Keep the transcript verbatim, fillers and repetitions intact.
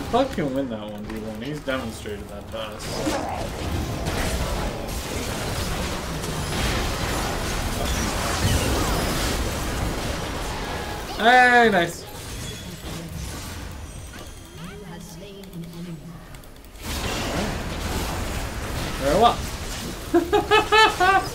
Club can win that one v one. He's demonstrated that to us. Hey, nice. Very well.